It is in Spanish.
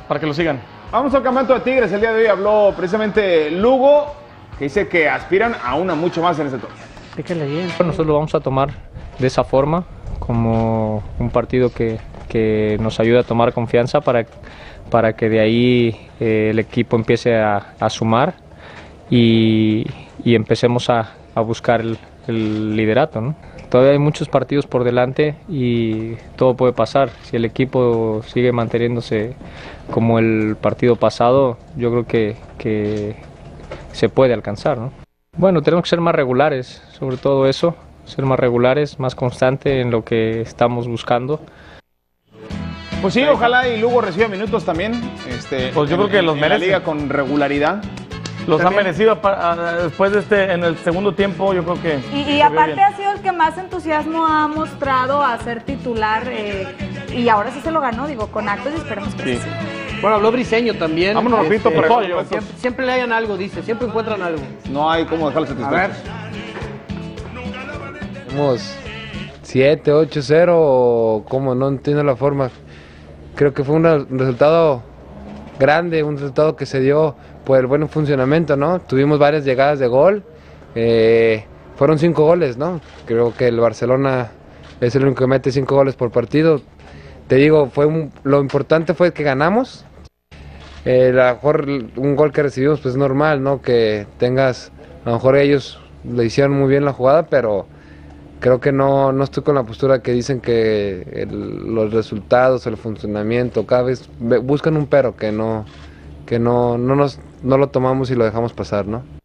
para que lo sigan. Vamos al campeonato de Tigres. El día de hoy habló precisamente Lugo, que dice que aspiran a una mucho más en este torneo. Nosotros lo vamos a tomar de esa forma, como un partido que nos ayuda a tomar confianza para que de ahí el equipo empiece a sumar y empecemos a buscar el liderato, ¿no? Todavía hay muchos partidos por delante y todo puede pasar. Si el equipo sigue manteniéndose como el partido pasado, yo creo que se puede alcanzar, ¿no? Bueno, tenemos que ser más regulares, sobre todo eso, ser más regulares, más constante en lo que estamos buscando. Pues sí, ojalá y Lugo reciba minutos también. Pues yo creo que los en la merece. liga con regularidad. Los ha merecido después de en el segundo tiempo, yo creo que... Y aparte ha sido el que más entusiasmo ha mostrado a ser titular y ahora sí se lo ganó, digo, con actos y esperemos que sí. Bueno, habló Briseño también. Vámonos, repito, para siempre le hayan algo, dice, siempre encuentran algo. No hay cómo dejarlo satisfechos. Tenemos 7, 8-0, como no entiendo la forma. Creo que fue un resultado grande, un resultado que se dio por el buen funcionamiento, ¿no? Tuvimos varias llegadas de gol, fueron 5 goles, ¿no? Creo que el Barcelona es el único que mete 5 goles por partido. Te digo, lo importante fue que ganamos. A lo mejor un gol que recibimos, pues es normal, ¿no? Que tengas, a lo mejor ellos le hicieron muy bien la jugada, pero creo que no estoy con la postura que dicen que los resultados, el funcionamiento, cada vez buscan un pero que no lo tomamos y lo dejamos pasar, ¿no?